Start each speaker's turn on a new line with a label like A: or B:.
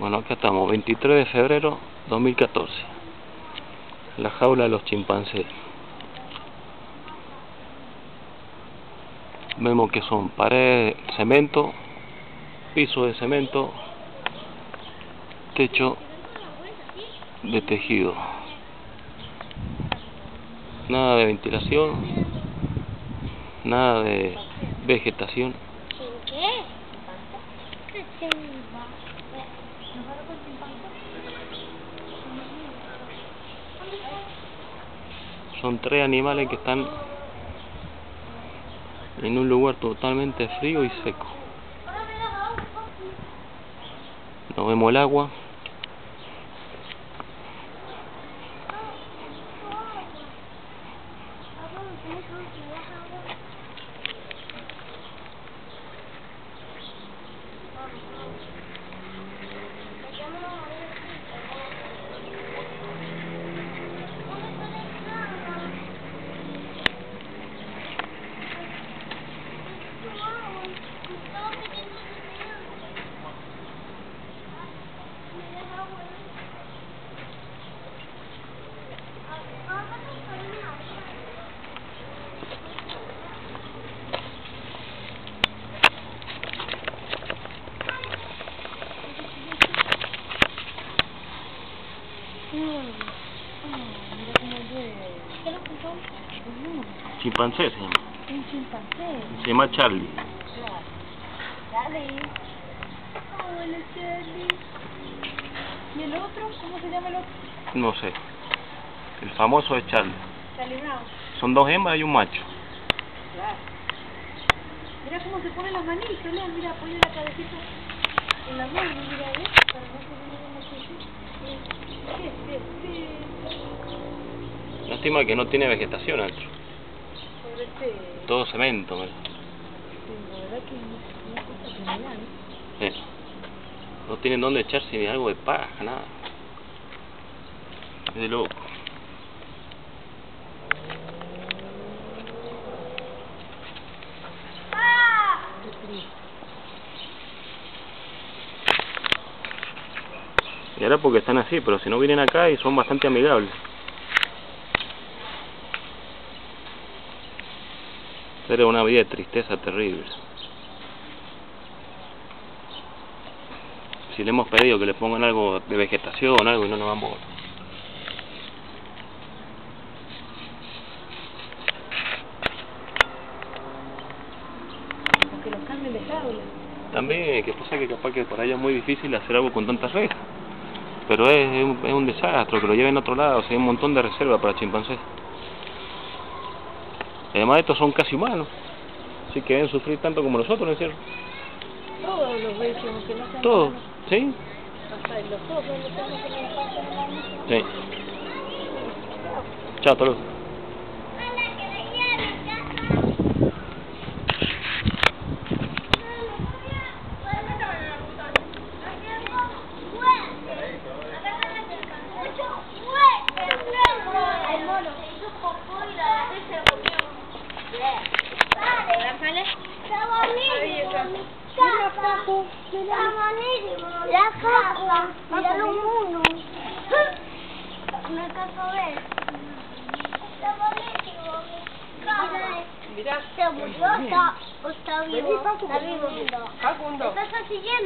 A: Bueno, acá estamos, 23 de febrero 2014. La jaula de los chimpancés. Vemos que son paredes de cemento, piso de cemento, techo de tejido. Nada de ventilación, nada de vegetación. Son 3 animales que están en un lugar totalmente frío y seco. No vemos el agua. Chimpancé se llama.
B: Un chimpancé.
A: Se llama Charlie.
B: Charlie. Hola, Charlie. ¿Y el otro? ¿Cómo se llama el otro?
A: No sé. El famoso es Charlie.
B: Charlie Brown.
A: Son 2 hembras y un macho.
B: Claro. Mira cómo se ponen las manitos, Lea. Mira, pone la cabecita en la mano, mira, ¿ves? Para no se me
A: Lástima que no tiene vegetación adentro. Todo cemento, ¿verdad?
B: Sí, la verdad que es una cosa genial, ¿no?
A: Sí. No tienen dónde echarse ni algo de paja, nada. Es de loco. Y ahora porque están así, pero si no vienen acá y son bastante amigables. Era una vida de tristeza terrible. Si le hemos pedido que le pongan algo de vegetación, algo, y no nos dan bola.
B: O que los cambien de jaula.
A: También, que pasa que capaz que por allá es muy difícil hacer algo con tantas rejas. Pero es un desastre, que lo lleven a otro lado, o sea, hay un montón de reservas para chimpancés. Además estos son casi humanos, así que deben sufrir tanto como nosotros, ¿no es cierto?
B: Todos los vecinos, aunque no sean
A: Todos,
B: humanos.
A: ¿sí?
B: Hasta los ojos, los tenemos que nos pasan en la mano.
A: Sí. Chao, hasta luego.
C: La caca, mira los monos. Una caca verde. Está buenísimo. Mira, ¿se murió o está vivo? Está vivo. ¿Estás siguiendo?